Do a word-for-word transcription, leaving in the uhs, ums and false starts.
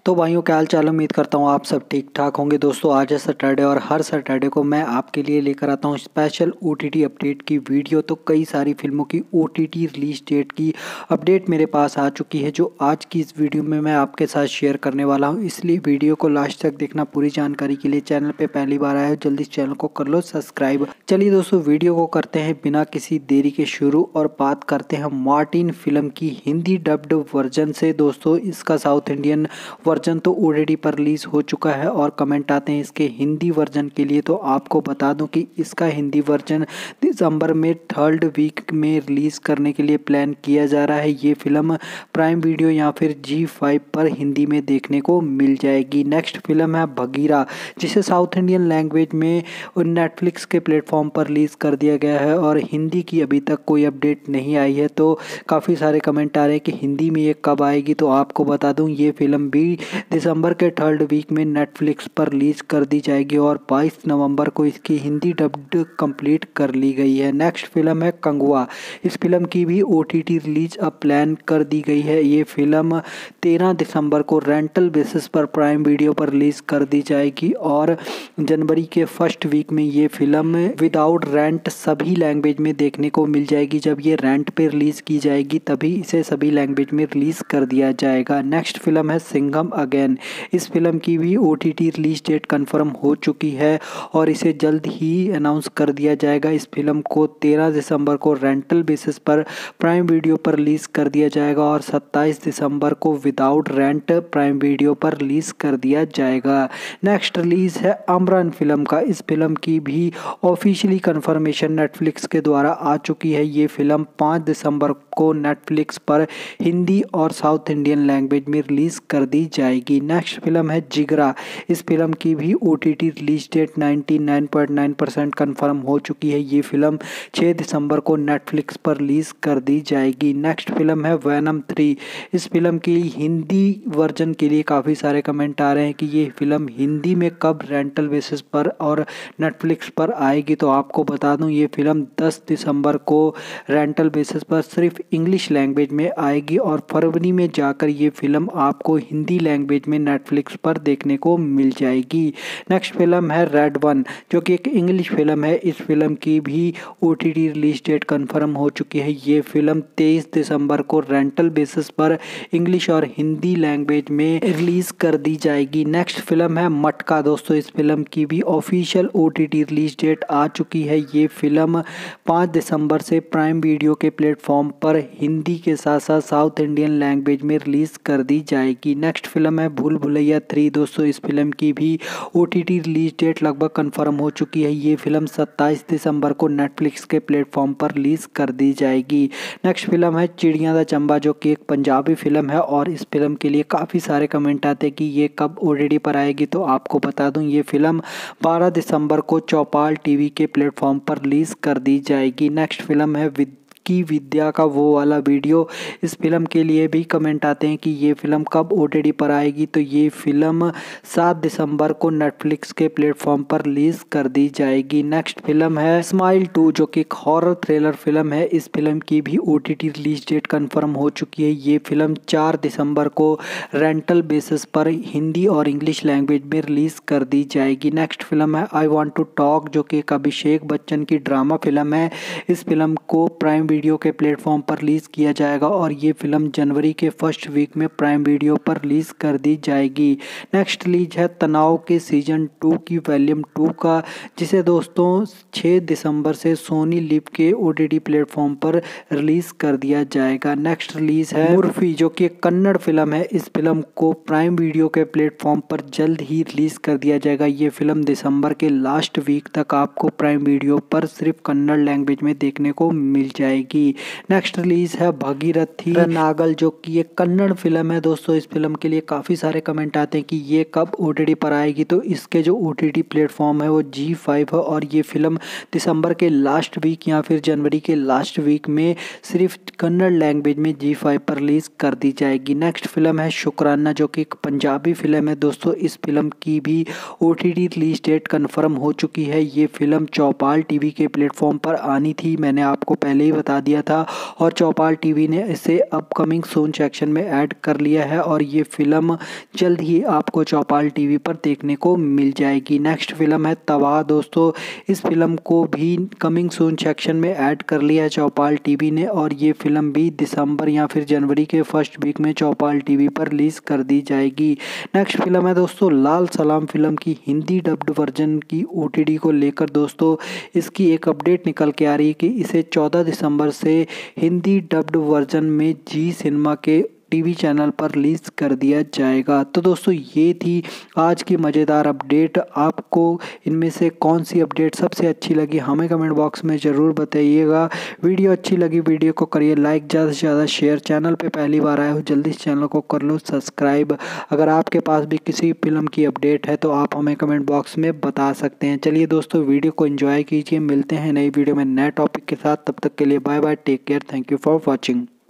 तो भाइयों क्या हाल चाल, उम्मीद करता हूँ आप सब ठीक ठाक होंगे। दोस्तों आज है सैटरडे और हर सैटरडे को मैं आपके लिए लेकर आता हूँ स्पेशल ओटीटी अपडेट की वीडियो। तो कई सारी फिल्मों की ओटीटी रिलीज डेट की अपडेट मेरे पास आ चुकी है, जो आज की इस वीडियो में मैं आपके साथ शेयर करने वाला हूँ। इसलिए वीडियो को लास्ट तक देखना। पूरी जानकारी के लिए चैनल पर पहली बार आए हो जल्दी चैनल को कर लो सब्सक्राइब। चलिए दोस्तों वीडियो को करते हैं बिना किसी देरी के शुरू और बात करते हैं मार्टिन फिल्म की हिंदी डब्ड वर्जन से। दोस्तों इसका साउथ इंडियन वर्जन तो ऑलरेडी पर रिलीज हो चुका है और कमेंट आते हैं इसके हिंदी वर्जन के लिए। तो आपको बता दूं कि इसका हिंदी वर्जन दिसंबर में थर्ड वीक में रिलीज करने के लिए प्लान किया जा रहा है। ये फिल्म प्राइम वीडियो या फिर जी फाइव पर हिंदी में देखने को मिल जाएगी। नेक्स्ट फिल्म है बगीरा, जिसे साउथ इंडियन लैंग्वेज में नेटफ्लिक्स के प्लेटफॉर्म पर रिलीज कर दिया गया है और हिंदी की अभी तक कोई अपडेट नहीं आई है। तो काफ़ी सारे कमेंट आ रहे हैं कि हिंदी में ये कब आएगी। तो आपको बता दूं ये फिल्म भी दिसंबर के थर्ड वीक में नेटफ्लिक्स पर रिलीज कर दी जाएगी और बाईस नवंबर को इसकी हिंदी डब्ड कंप्लीट कर ली गई है। नेक्स्ट फिल्म है कंगुआ। इस फिल्म की भी ओटीटी रिलीज अब प्लान कर दी गई है। ये फिल्म तेरह दिसंबर को रेंटल बेसिस पर प्राइम वीडियो पर रिलीज कर दी जाएगी और जनवरी के फर्स्ट वीक में ये फिल्म विदाउट रेंट सभी लैंग्वेज में देखने को मिल जाएगी। जब ये रेंट पे रिलीज की जाएगी तभी इसे सभी लैंग्वेज में रिलीज कर दिया जाएगा। नेक्स्ट फिल्म है सिंघम अगेन। इस फिल्म की भी ओटीटी रिलीज डेट कंफर्म हो चुकी है और इसे जल्द ही अनाउंस कर दिया जाएगा। इस फिल्म को तेरह दिसंबर को रेंटल बेसिस पर प्राइम वीडियो पर रिलीज कर दिया जाएगा और सत्ताईस दिसंबर को विदाउट रेंट प्राइम वीडियो पर रिलीज कर दिया जाएगा। नेक्स्ट रिलीज है अमरन फिल्म का। इस फिल्म की भी ऑफिशियली कंफर्मेशन नेटफ्लिक्स के द्वारा आ चुकी है। ये फिल्म पाँच दिसंबर को नेटफ्लिक्स पर हिंदी और साउथ इंडियन लैंग्वेज में रिलीज कर दी जाएगी। नेक्स्ट फिल्म है जिगरा। इस फिल्म की भी ओटीटी रिलीज डेट निन्यानवे पॉइंट नौ परसेंट कंफर्म हो चुकी है। ये फिल्म छह दिसंबर को नेटफ्लिक्स पर रिलीज कर दी जाएगी। नेक्स्ट फिल्म है वैनम थ्री। इस फिल्म की हिंदी वर्जन के लिए काफ़ी सारे कमेंट आ रहे हैं कि ये फिल्म हिंदी में कब रेंटल बेसिस पर और नेटफ्लिक्स पर आएगी। तो आपको बता दूं ये फिल्म दस दिसंबर को रेंटल बेसिस पर सिर्फ इंग्लिश लैंग्वेज में आएगी और फरवरी में जाकर ये फिल्म आपको हिंदी लैंग्वेज में नेटफ्लिक्स पर देखने को मिल जाएगी। नेक्स्ट फिल्म है रेड वन, जो कि एक इंग्लिश फिल्म है। इस फिल्म की भी ओटीटी रिलीज डेट कंफर्म हो चुकी है। ये फिल्म तेईस दिसंबर को रेंटल बेसिस पर इंग्लिश और हिंदी लैंग्वेज में रिलीज कर दी जाएगी। नेक्स्ट फिल्म है मटका। दोस्तों इस फिल्म की भी ऑफिशियल ओटीटी रिलीज डेट आ चुकी है। ये फिल्म पाँच दिसंबर से प्राइम वीडियो के प्लेटफॉर्म पर हिंदी के साथ साथ साउथ इंडियन लैंग्वेज में रिलीज कर दी जाएगी। नेक्स्ट फिल्म है भूल भुलैया थ्री। दोस्तों इस फिल्म की भी ओटीटी रिलीज डेट लगभग कंफर्म हो चुकी है। ये फिल्म सत्ताईस दिसंबर को नेटफ्लिक्स के प्लेटफॉर्म पर रिलीज कर दी जाएगी। नेक्स्ट फिल्म है चिड़िया दा चंबा, जो कि एक पंजाबी फिल्म है और इस फिल्म के लिए काफ़ी सारे कमेंट आते हैं कि ये कब ओटीटी पर आएगी। तो आपको बता दूं ये फिल्म बारह दिसंबर को चौपाल टीवी के प्लेटफॉर्म पर रिलीज कर दी जाएगी। नेक्स्ट फिल्म है विद की विद्या का वो वाला वीडियो। इस फिल्म के लिए भी कमेंट आते हैं कि ये फिल्म कब ओटीटी पर आएगी। तो ये फिल्म सात दिसंबर को नेटफ्लिक्स के प्लेटफॉर्म पर रिलीज कर दी जाएगी। नेक्स्ट फिल्म है स्माइल टू, जो कि एक हॉरर थ्रिलर फिल्म है। इस फिल्म की भी ओटीटी रिलीज डेट कंफर्म हो चुकी है। ये फिल्म चार दिसंबर को रेंटल बेसिस पर हिंदी और इंग्लिश लैंग्वेज में रिलीज कर दी जाएगी। नेक्स्ट फिल्म है आई वॉन्ट टू टॉक, जो कि एक अभिषेक बच्चन की ड्रामा फिल्म है। इस फिल्म को प्राइम वीडियो के प्लेटफॉर्म पर रिलीज किया जाएगा और ये फिल्म जनवरी के फर्स्ट वीक में प्राइम वीडियो पर रिलीज कर दी जाएगी। नेक्स्ट रिलीज है तनाव के सीजन टू की वॉल्यूम टू का, जिसे दोस्तों छह दिसंबर से सोनी लिव के ओटीटी प्लेटफॉर्म पर रिलीज कर दिया जाएगा। नेक्स्ट रिलीज है मुर्फी, जो कि एक कन्नड़ फिल्म है। इस फिल्म को प्राइम वीडियो के प्लेटफॉर्म पर जल्द ही रिलीज कर दिया जाएगा। ये फिल्म दिसंबर के लास्ट वीक तक आपको प्राइम वीडियो पर सिर्फ कन्नड़ लैंग्वेज में देखने को मिल जाएगी। नेक्स्ट रिलीज है भागीरथी नागल, जो कि एक कन्नड़ फिल्म है। दोस्तों इस फिल्म के लिए काफी सारे कमेंट आते हैं कि ये कब ओटीटी पर आएगी। तो इसके जो ओटीटी प्लेटफॉर्म है वो जी फाइव है और ये फिल्म दिसंबर के लास्ट वीक या फिर जनवरी के लास्ट वीक में सिर्फ कन्नड़ लैंग्वेज में जी फाइव पर रिलीज कर दी जाएगी। नेक्स्ट फिल्म है शुक्राना, जो कि एक पंजाबी फिल्म है। दोस्तों इस फिल्म की भी ओटीटी रिलीज डेट कंफर्म हो चुकी है। ये फिल्म चौपाल टीवी के प्लेटफॉर्म पर आनी थी, मैंने आपको पहले ही बताया बता दिया था और चौपाल टीवी ने इसे अपकमिंग सून सेक्शन में ऐड कर लिया है और ये फिल्म जल्द ही आपको चौपाल टीवी पर देखने को मिल जाएगी। नेक्स्ट फिल्म है तबाह दोस्तों, इस फिल्म को भी कमिंग सून सेक्शन में ऐड कर लिया है चौपाल टीवी ने और ये फिल्म भी दिसंबर या फिर जनवरी के फर्स्ट वीक में चौपाल टीवी पर रिलीज कर दी जाएगी। नेक्स्ट फिल्म है दोस्तों लाल सलाम फिल्म की हिंदी डब्ड वर्जन की ओटीटी को लेकर दोस्तों इसकी एक अपडेट निकल के आ रही है कि इसे चौदह दिसंबर से हिंदी डब्ड वर्जन में जी सिनेमा के टीवी चैनल पर रिलीज कर दिया जाएगा। तो दोस्तों ये थी आज की मज़ेदार अपडेट। आपको इनमें से कौन सी अपडेट सबसे अच्छी लगी हमें कमेंट बॉक्स में ज़रूर बताइएगा। वीडियो अच्छी लगी वीडियो को करिए लाइक, ज़्यादा से ज़्यादा शेयर। चैनल पे पहली बार आए हो जल्दी इस चैनल को कर लो सब्सक्राइब। अगर आपके पास भी किसी फिल्म की अपडेट है तो आप हमें कमेंट बॉक्स में बता सकते हैं। चलिए दोस्तों वीडियो को एंजॉय कीजिए, मिलते हैं नई वीडियो में नए टॉपिक के साथ। तब तक के लिए bye bye, take care, thank you for watching.